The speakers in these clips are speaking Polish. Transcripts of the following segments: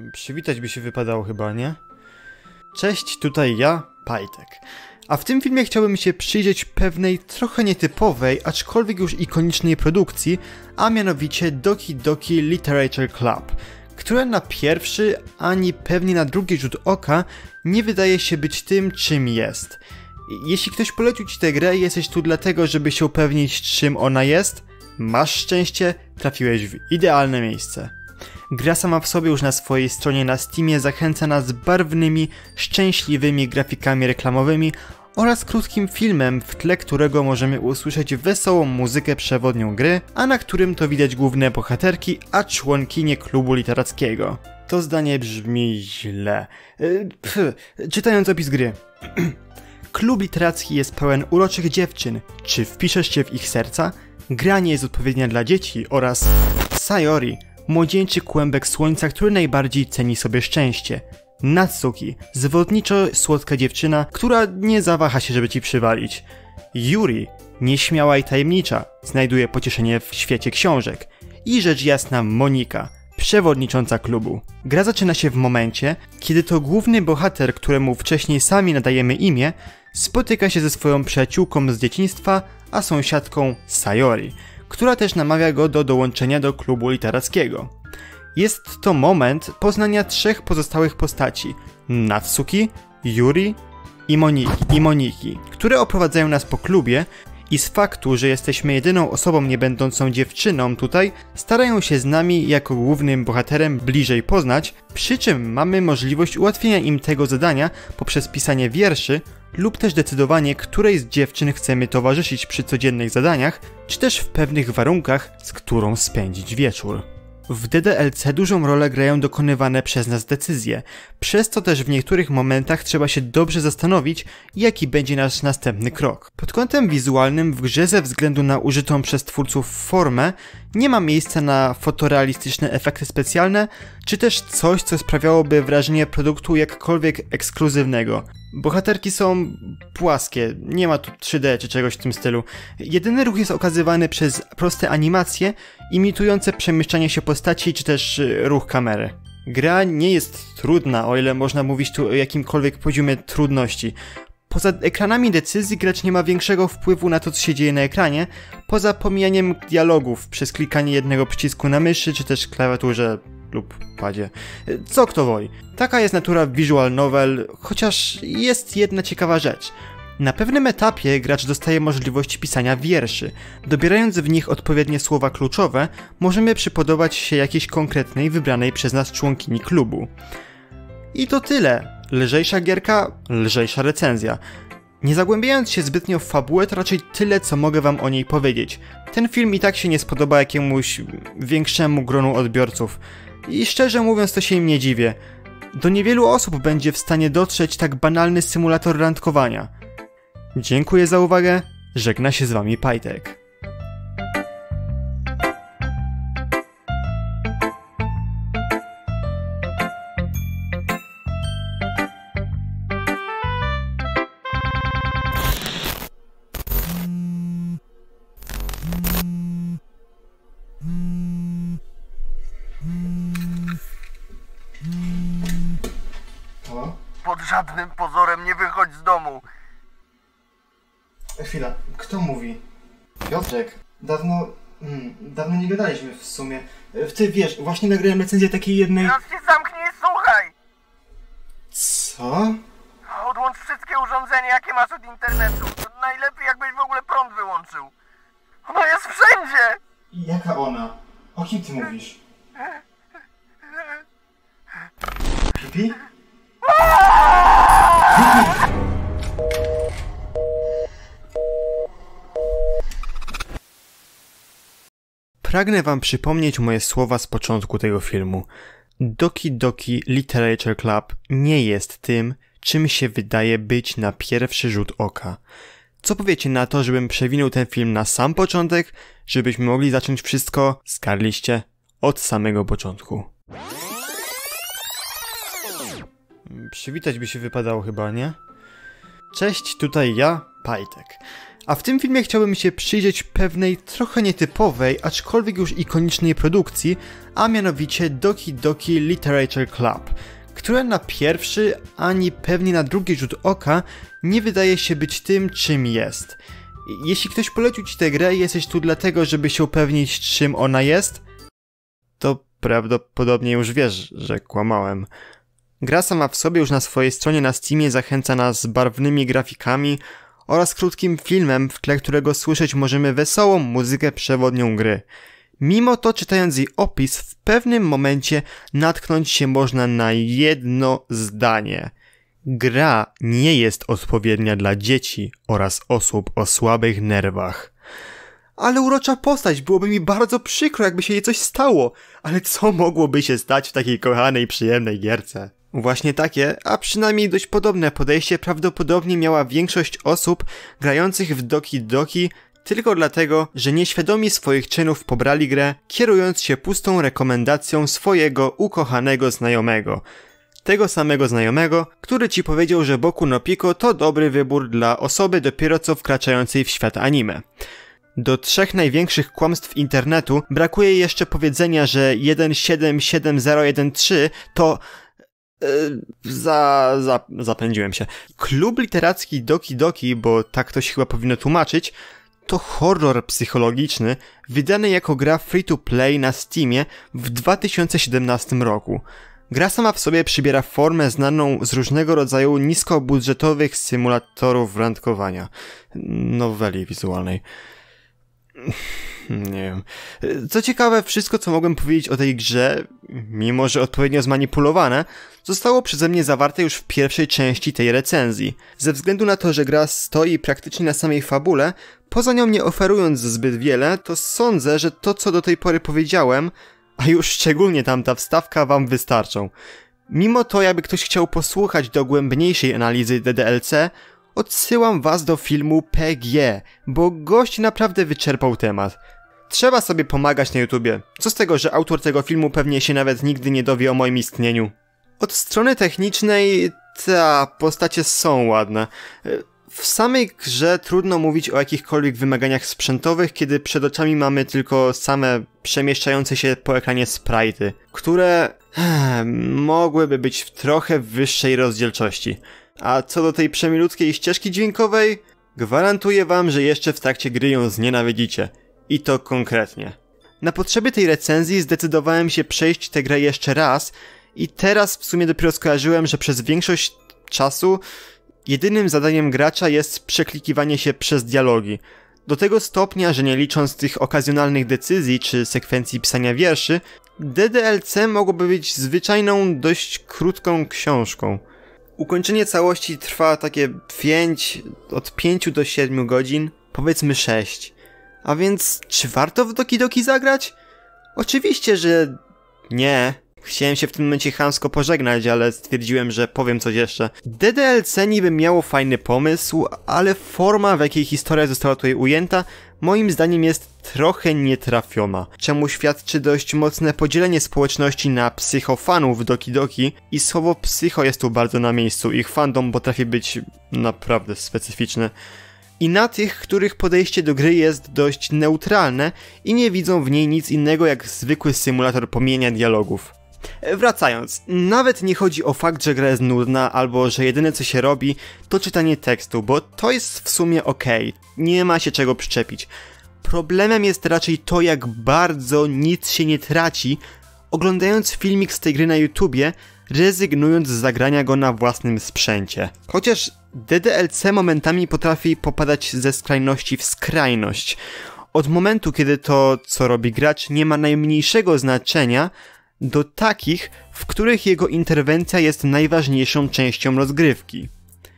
Przywitać by się wypadało chyba, nie? Cześć, tutaj ja, Pajtek. A w tym filmie chciałbym się przyjrzeć pewnej trochę nietypowej, aczkolwiek już ikonicznej produkcji, a mianowicie Doki Doki Literature Club, która na pierwszy, ani pewnie na drugi rzut oka nie wydaje się być tym, czym jest. Jeśli ktoś polecił ci tę grę i jesteś tu dlatego, żeby się upewnić, czym ona jest, masz szczęście, trafiłeś w idealne miejsce. Gra sama w sobie już na swojej stronie na Steamie zachęca nas barwnymi, szczęśliwymi grafikami reklamowymi oraz krótkim filmem, w tle którego możemy usłyszeć wesołą muzykę przewodnią gry, a na którym to widać główne bohaterki, a członkinie klubu literackiego. To zdanie brzmi źle. Czytając opis gry. Klub literacki jest pełen uroczych dziewczyn. Czy wpiszesz się w ich serca? Gra nie jest odpowiednia dla dzieci oraz Sayori, młodzieńczy kłębek słońca, który najbardziej ceni sobie szczęście. Natsuki, zwodniczo słodka dziewczyna, która nie zawaha się, żeby ci przywalić. Yuri, nieśmiała i tajemnicza, znajduje pocieszenie w świecie książek. I rzecz jasna Monika, przewodnicząca klubu. Gra zaczyna się w momencie, kiedy to główny bohater, któremu wcześniej sami nadajemy imię, spotyka się ze swoją przyjaciółką z dzieciństwa, a sąsiadką Sayori, która też namawia go do dołączenia do klubu literackiego. Jest to moment poznania trzech pozostałych postaci: Natsuki, Yuri i Moniki, które oprowadzają nas po klubie i z faktu, że jesteśmy jedyną osobą nie będącą dziewczyną tutaj, starają się z nami jako głównym bohaterem bliżej poznać, przy czym mamy możliwość ułatwienia im tego zadania poprzez pisanie wierszy lub też decydowanie, której z dziewczyn chcemy towarzyszyć przy codziennych zadaniach, czy też w pewnych warunkach, z którą spędzić wieczór. W DDLC dużą rolę grają dokonywane przez nas decyzje, przez co też w niektórych momentach trzeba się dobrze zastanowić, jaki będzie nasz następny krok. Pod kątem wizualnym w grze ze względu na użytą przez twórców formę nie ma miejsca na fotorealistyczne efekty specjalne, czy też coś, co sprawiałoby wrażenie produktu jakkolwiek ekskluzywnego. Bohaterki są płaskie, nie ma tu 3D czy czegoś w tym stylu. Jedyny ruch jest okazywany przez proste animacje imitujące przemieszczanie się postaci czy też ruch kamery. Gra nie jest trudna, o ile można mówić tu o jakimkolwiek poziomie trudności. Poza ekranami decyzji gracz nie ma większego wpływu na to, co się dzieje na ekranie, poza pomijaniem dialogów przez klikanie jednego przycisku na myszy czy też klawiaturze lub padzie. Co kto woli. Taka jest natura visual novel, chociaż jest jedna ciekawa rzecz. Na pewnym etapie gracz dostaje możliwość pisania wierszy. Dobierając w nich odpowiednie słowa kluczowe, możemy przypodobać się jakiejś konkretnej, wybranej przez nas członkini klubu. I to tyle. Lżejsza gierka, lżejsza recenzja. Nie zagłębiając się zbytnio w fabułę, to raczej tyle, co mogę wam o niej powiedzieć. Ten film i tak się nie spodoba jakiemuś większemu gronu odbiorców. I szczerze mówiąc, to się im nie dziwię. Do niewielu osób będzie w stanie dotrzeć tak banalny symulator randkowania. Dziękuję za uwagę, żegna się z wami Pajtek. Pod żadnym pozorem nie wychodź z domu. Chwila, kto mówi? Piotrek, dawno nie gadaliśmy w sumie. Ty wiesz, właśnie nagrałem recenzję takiej jednej... Teraz się zamknij i słuchaj! Co? Odłącz wszystkie urządzenia, jakie masz od internetu. Najlepiej, jakbyś w ogóle prąd wyłączył. Ona jest wszędzie! Jaka ona? O kim ty mówisz? Pipi? Pragnę wam przypomnieć moje słowa z początku tego filmu. Doki Doki Literature Club nie jest tym, czym się wydaje być na pierwszy rzut oka. Co powiecie na to, żebym przewinął ten film na sam początek, żebyśmy mogli zacząć wszystko, zgadliście, od samego początku. Przywitać by się wypadało chyba, nie? Cześć, tutaj ja, Pajtek. A w tym filmie chciałbym się przyjrzeć pewnej trochę nietypowej, aczkolwiek już ikonicznej produkcji, a mianowicie Doki Doki Literature Club, która na pierwszy, ani pewnie na drugi rzut oka nie wydaje się być tym, czym jest. Jeśli ktoś polecił ci tę grę i jesteś tu dlatego, żeby się upewnić, czym ona jest, to prawdopodobnie już wiesz, że kłamałem. Gra sama w sobie już na swojej stronie na Steamie zachęca nas barwnymi grafikami oraz krótkim filmem, w tle którego słyszeć możemy wesołą muzykę przewodnią gry. Mimo to, czytając jej opis, w pewnym momencie natknąć się można na jedno zdanie. Gra nie jest odpowiednia dla dzieci oraz osób o słabych nerwach. Ale urocza postać, byłoby mi bardzo przykro, jakby się jej coś stało. Ale co mogłoby się stać w takiej kochanej, przyjemnej gierce? Właśnie takie, a przynajmniej dość podobne podejście prawdopodobnie miała większość osób grających w Doki Doki tylko dlatego, że nieświadomi swoich czynów pobrali grę, kierując się pustą rekomendacją swojego ukochanego znajomego. Tego samego znajomego, który ci powiedział, że Boku no Pico to dobry wybór dla osoby dopiero co wkraczającej w świat anime. Do 3 największych kłamstw internetu brakuje jeszcze powiedzenia, że 177013 to... Zapędziłem się. Klub literacki Doki Doki, bo tak to się chyba powinno tłumaczyć, to horror psychologiczny wydany jako gra free-to-play na Steamie w 2017 roku. Gra sama w sobie przybiera formę znaną z różnego rodzaju niskobudżetowych symulatorów randkowania. Noweli wizualnej. Nie wiem. Co ciekawe, wszystko co mogłem powiedzieć o tej grze, mimo że odpowiednio zmanipulowane, zostało przeze mnie zawarte już w pierwszej części tej recenzji. Ze względu na to, że gra stoi praktycznie na samej fabule, poza nią nie oferując zbyt wiele, to sądzę, że to co do tej pory powiedziałem, a już szczególnie tamta wstawka, wam wystarczą. Mimo to, jakby ktoś chciał posłuchać dogłębniejszej analizy DDLC, odsyłam was do filmu PG, bo gość naprawdę wyczerpał temat. Trzeba sobie pomagać na YouTubie. Co z tego, że autor tego filmu pewnie się nawet nigdy nie dowie o moim istnieniu. Od strony technicznej, postacie są ładne. W samej grze trudno mówić o jakichkolwiek wymaganiach sprzętowych, kiedy przed oczami mamy tylko same przemieszczające się po ekranie sprite'y, które mogłyby być w trochę wyższej rozdzielczości. A co do tej przemilutkiej ścieżki dźwiękowej, gwarantuję wam, że jeszcze w trakcie gry ją znienawidzicie. I to konkretnie. Na potrzeby tej recenzji zdecydowałem się przejść tę grę jeszcze raz i teraz w sumie dopiero skojarzyłem, że przez większość czasu jedynym zadaniem gracza jest przeklikiwanie się przez dialogi. Do tego stopnia, że nie licząc tych okazjonalnych decyzji czy sekwencji pisania wierszy, DDLC mogłoby być zwyczajną, dość krótką książką. Ukończenie całości trwa takie od 5 do 7 godzin, powiedzmy 6. A więc, czy warto w Doki Doki zagrać? Oczywiście, że nie. Chciałem się w tym momencie chamsko pożegnać, ale stwierdziłem, że powiem coś jeszcze. DDLC niby miało fajny pomysł, ale forma, w jakiej historia została tutaj ujęta, moim zdaniem jest trochę nietrafiona, czemu świadczy dość mocne podzielenie społeczności na psychofanów Doki Doki i słowo psycho jest tu bardzo na miejscu, ich fandom potrafi być naprawdę specyficzny. I na tych, których podejście do gry jest dość neutralne i nie widzą w niej nic innego jak zwykły symulator pomijania dialogów. Wracając, nawet nie chodzi o fakt, że gra jest nudna albo że jedyne co się robi to czytanie tekstu, bo to jest w sumie okej, nie ma się czego przyczepić. Problemem jest raczej to, jak bardzo nic się nie traci, oglądając filmik z tej gry na YouTubie, rezygnując z zagrania go na własnym sprzęcie. Chociaż DDLC momentami potrafi popadać ze skrajności w skrajność. Od momentu, kiedy to, co robi gracz, nie ma najmniejszego znaczenia, do takich, w których jego interwencja jest najważniejszą częścią rozgrywki.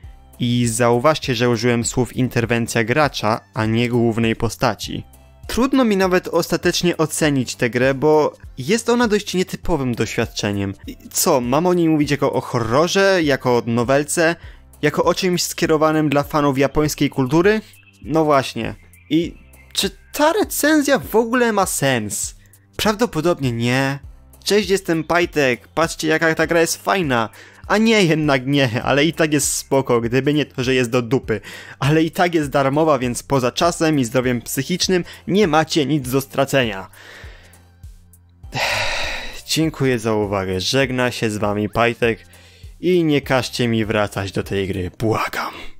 I zauważcie, że użyłem słów interwencja gracza, a nie głównej postaci. Trudno mi nawet ostatecznie ocenić tę grę, bo jest ona dość nietypowym doświadczeniem. Co, mam o niej mówić jako o horrorze, jako o nowelce, jako o czymś skierowanym dla fanów japońskiej kultury? No właśnie. I czy ta recenzja w ogóle ma sens? Prawdopodobnie nie. Cześć, jestem Pajtek, patrzcie jaka ta gra jest fajna. A nie, jednak nie, ale i tak jest spoko, gdyby nie to, że jest do dupy. Ale i tak jest darmowa, więc poza czasem i zdrowiem psychicznym nie macie nic do stracenia. Dziękuję za uwagę, żegna się z wami Pajtek i nie każcie mi wracać do tej gry, błagam.